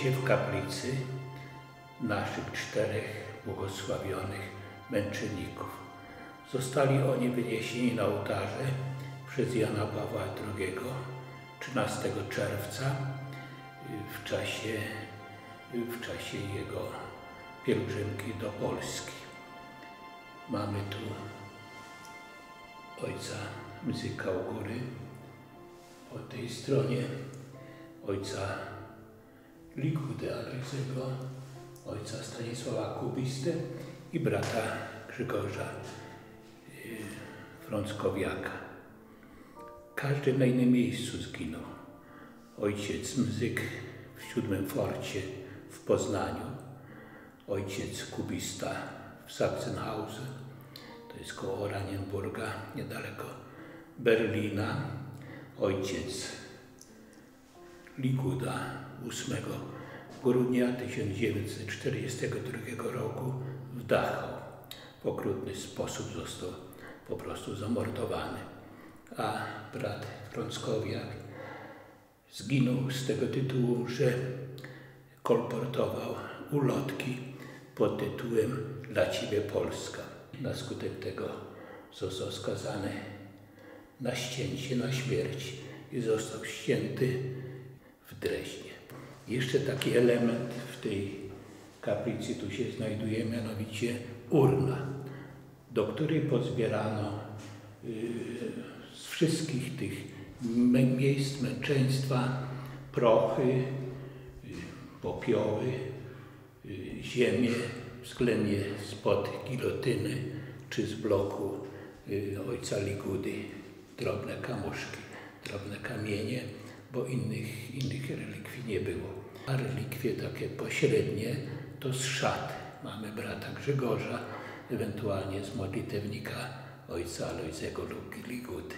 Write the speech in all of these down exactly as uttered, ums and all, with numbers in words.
się w kaplicy naszych czterech błogosławionych męczenników. Zostali oni wyniesieni na ołtarze przez Jana Pawła drugiego trzynastego czerwca w czasie, w czasie jego pielgrzymki do Polski. Mamy tu ojca Mzyka u góry, po tej stronie ojca Ligudy Alojzego, ojca Stanisława Kubistę i brata Grzegorza Frąckowiaka. Każdy na innym miejscu zginął. Ojciec Mzyk w siódmym forcie w Poznaniu, ojciec Kubista w Sachsenhausen, to jest koło Oranienburga, niedaleko Berlina, ojciec Liguda ósmego grudnia tysiąc dziewięćset czterdziestego drugiego roku w Dachau. W okrutny sposób został po prostu zamordowany. A brat Frąckowiak zginął z tego tytułu, że kolportował ulotki pod tytułem „Dla Ciebie Polska”. Na skutek tego został skazany na ścięcie, na śmierć i został ścięty w Dreźnie. Jeszcze taki element w tej kaplicy tu się znajduje, mianowicie urna, do której pozbierano yy, z wszystkich tych miejsc męczeństwa prochy, yy, popioły, yy, ziemię, względnie spod gilotyny czy z bloku yy, ojca Ligudy, drobne kamuszki, drobne kamienie, bo innych, innych relikwii nie było. A relikwie takie pośrednie to z szat. Mamy brata Grzegorza, ewentualnie z modlitewnika ojca Alojzego lub Ligudy.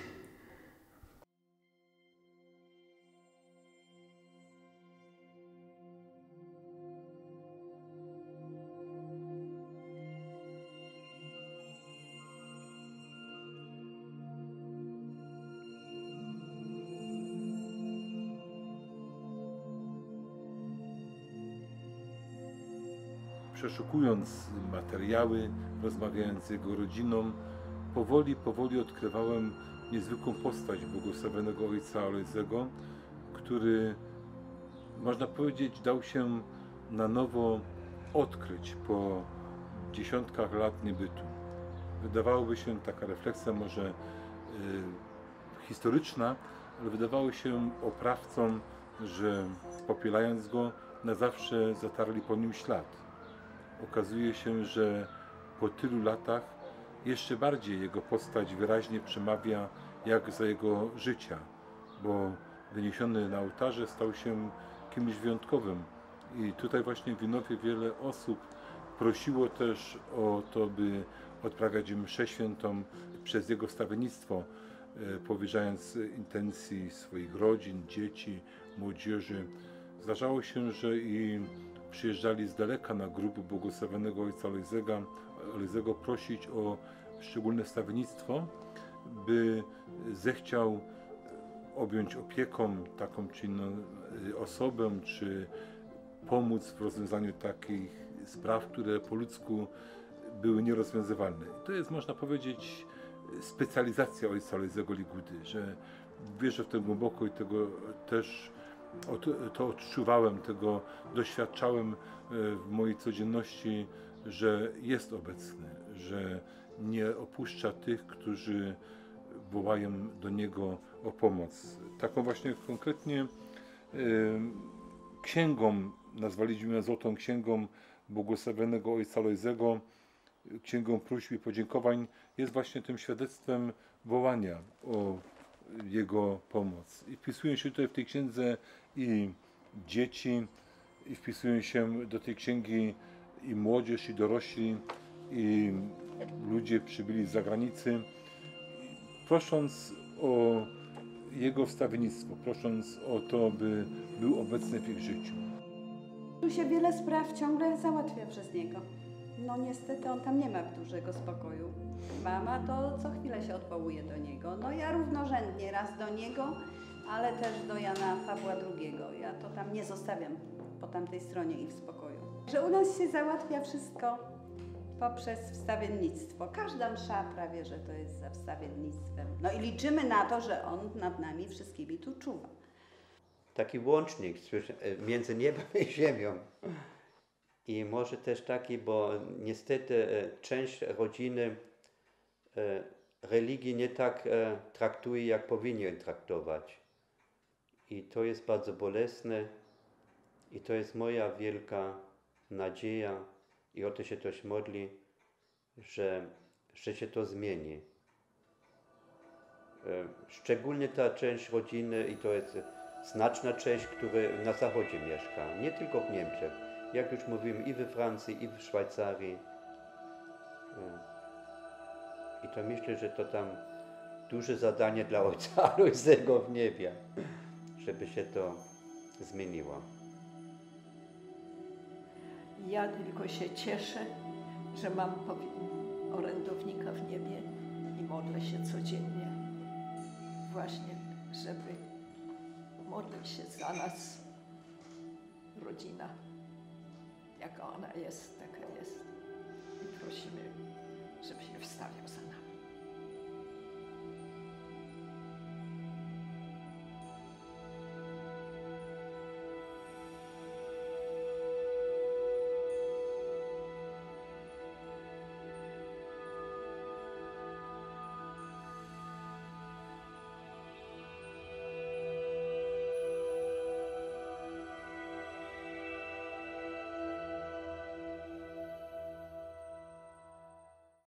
Przeszukując materiały, rozmawiając z jego rodziną, powoli, powoli odkrywałem niezwykłą postać błogosławionego ojca Alojzego, który, można powiedzieć, dał się na nowo odkryć po dziesiątkach lat niebytu. Wydawałoby się, taka refleksja może y, historyczna, ale wydawało się oprawcom, że popielając go, na zawsze zatarli po nim ślad. Okazuje się, że po tylu latach jeszcze bardziej jego postać wyraźnie przemawia jak za jego życia, bo wyniesiony na ołtarze stał się kimś wyjątkowym. I tutaj właśnie w Winowie wiele osób prosiło też o to, by odprawiać mszę świętą przez jego wstawiennictwo, powierzając intencji swoich rodzin, dzieci, młodzieży. Zdarzało się, że i przyjeżdżali z daleka na grób błogosławionego ojca Alojzego, Alojzego prosić o szczególne wstawiennictwo, by zechciał objąć opieką taką czy inną osobę, czy pomóc w rozwiązaniu takich spraw, które po ludzku były nierozwiązywalne. To jest, można powiedzieć, specjalizacja ojca Alojzego Ligudy, że wierzę w to głęboko i tego też to odczuwałem, tego doświadczałem w mojej codzienności, że jest obecny, że nie opuszcza tych, którzy wołają do Niego o pomoc. Taką właśnie konkretnie księgą, nazwaliśmy ją Złotą Księgą błogosławionego ojca Alojzego, księgą próśb i podziękowań, jest właśnie tym świadectwem wołania o jego pomoc. I wpisują się tutaj w tej księdze i dzieci, i wpisują się do tej księgi i młodzież, i dorośli, i ludzie przybyli z zagranicy, prosząc o jego wstawiennictwo, prosząc o to, by był obecny w ich życiu. Tu się wiele spraw ciągle załatwia przez niego. No niestety on tam nie ma dużego spokoju. Mama to co chwilę się odwołuje do niego. No ja równorzędnie raz do niego, ale też do Jana Pawła drugiego. Ja to tam nie zostawiam po tamtej stronie i w spokoju. Że u nas się załatwia wszystko poprzez wstawiennictwo. Każda msza prawie, że to jest za wstawiennictwem. No i liczymy na to, że on nad nami wszystkimi tu czuwa. Taki łącznik między niebem i ziemią. I może też taki, bo niestety część rodziny religii nie tak traktuje, jak powinien traktować. I to jest bardzo bolesne i to jest moja wielka nadzieja i o to się też modli, że, że się to zmieni. Szczególnie ta część rodziny i to jest znaczna część, która na zachodzie mieszka, nie tylko w Niemczech. Jak już mówiłem, i we Francji, i w Szwajcarii. I to myślę, że to tam duże zadanie dla Ojca Alojzego w niebie, żeby się to zmieniło. Ja tylko się cieszę, że mam orędownika w niebie i modlę się codziennie. Właśnie, żeby modlić się za nas, rodzina. Jaka ona jest, taka jest. I prosimy, żeby się wstawiał za nas.